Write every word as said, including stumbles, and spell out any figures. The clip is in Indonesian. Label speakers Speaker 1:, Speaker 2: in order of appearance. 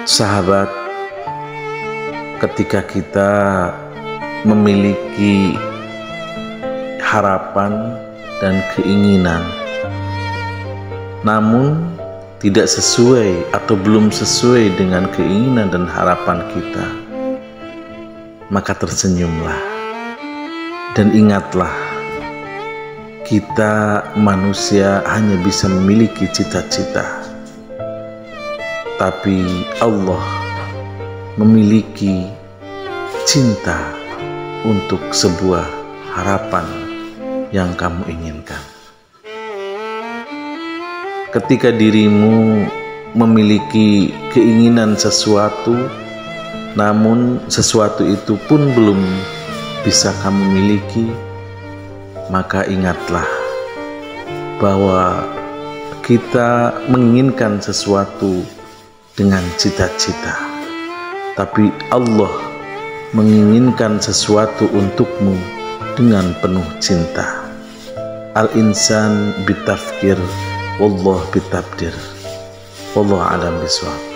Speaker 1: Sahabat, ketika kita memiliki harapan dan keinginan, namun tidak sesuai atau belum sesuai dengan keinginan dan harapan kita, maka tersenyumlah dan ingatlah, kita manusia hanya bisa memiliki cita-cita, tapi Allah memiliki cinta untuk sebuah harapan yang kamu inginkan. Ketika dirimu memiliki keinginan sesuatu, namun sesuatu itu pun belum bisa kamu miliki, maka ingatlah bahwa kita menginginkan sesuatu dengan cita-cita, tapi Allah menginginkan sesuatu untukmu dengan penuh cinta. Al-insan bitafkir, wallah bitabdir. Wallahu a'lam bishawab.